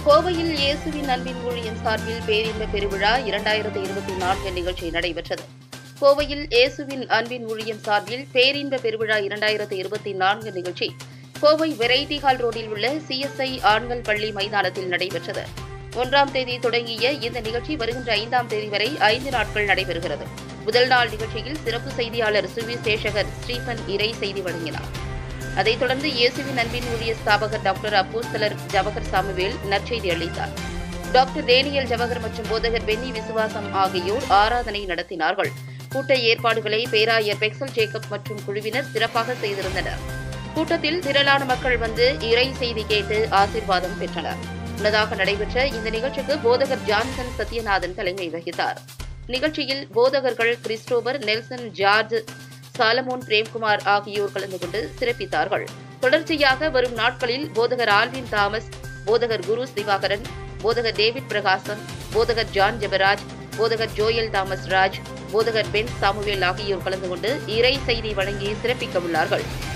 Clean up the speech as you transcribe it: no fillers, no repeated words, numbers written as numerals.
கோவையில் இயேசுவின் அன்பின் ஊழியம் சார்பில் பேரின்ப பெருவிழா 2024 நிகழ்ச்சி நடைபெற்றது. கோவையில் இயேசுவின் அன்பின் ஊழியம் சார்பில் பேரின்ப பெருவிழா 2024 நிகழ்ச்சி கோவை வெரைட்டி ஹால் ரோடில் உள்ள CSI ஆண்கள் பள்ளி மைதானத்தில் நடைபெற்றது. 1ஆம் தேதி தொடங்கிய இந்த நிகழ்ச்சி வருகின்ற 5ஆம் தேதி வரை 5 நாட்கள் நடைபெறுகிறது. முதல் நாள் நிகழ்ச்சியில் சிறப்பு செய்தியாளர் சுவிசேஷகர் ஸ்டீபன் இறை செய்தி வழங்கினார். அதைத் தொடர்ந்து இயேசுவின் அன்பின் ஊழிய ஸ்தாபகர் டாக்டர் அப்போஸ்தலர் ஜவஹர் சாமுவேல் நற்செய்தி அளித்தார். டாக்டர் டேனியல் ஜவஹர் மற்றும் போதகர் பென்னி விசுவாசம் ஆகியோர் ஆராதனை நடத்தினார்கள். கூட்ட ஏற்பாடுகளை பேராயர் பெக்சல் ஜேக்கப் மற்றும் குழுவினர் சிறப்பாக செய்திருந்தனர். கூட்டத்தில் திரளான மக்கள் வந்து இறை செய்தி கேட்டு ஆசீர்வாதம் பெற்றனர். முன்னதாக நடைபெற்ற இந்த நிகழ்ச்சிக்கு போதகர் ஜான்சன் சத்யநாதன் தலைமை வகித்தார். நிகழ்ச்சியில் போதகர்கள் Christopher, Nelson, George, Solomon, Premkumar ஆகியோர் கலந்து கொண்டு சிறப்பித்தார்கள். தொடர்ச்சியாக வரும் நாட்களில் போதகர் ஆல்வின் தாமஸ், போதகர் குரு திவாகரன், போதகர் டேவிட் பிரகாசம், போதகர் ஜான் ஜெபராஜ், போதகர் ஜோயல் தாமஸ் ராஜ், போதகர் பென் சாமுவேல் ஆகியோர் கலந்து கொண்டு இறை செய்தி வழங்கி சிறப்பிக்க உள்ளார்கள்.